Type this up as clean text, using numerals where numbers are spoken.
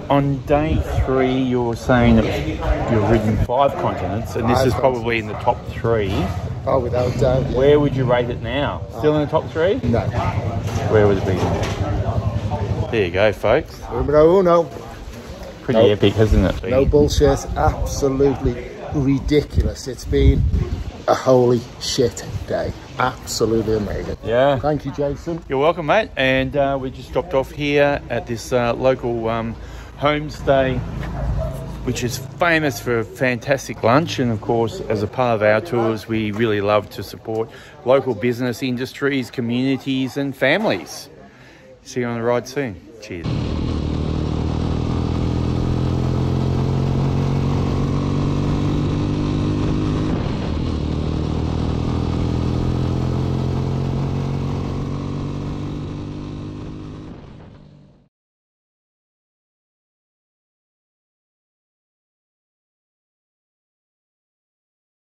on day 3, you were saying that you've ridden 5 continents, and this is probably in the top 3. Oh, without doubt. Yeah. Where would you rate it now? Still in the top 3? No. Where would it be? There you go, folks. Oh, no. Pretty epic, hasn't it been? No bullshit. Absolutely ridiculous. It's been a holy shit day. Absolutely amazing. Yeah. Thank you, Jason. You're welcome, mate. And we just stopped off here at this local homestay, which is famous for a fantastic lunch. And of course, as a part of our tours, we really love to support local business, industries, communities and families. See you on the ride soon. Cheers.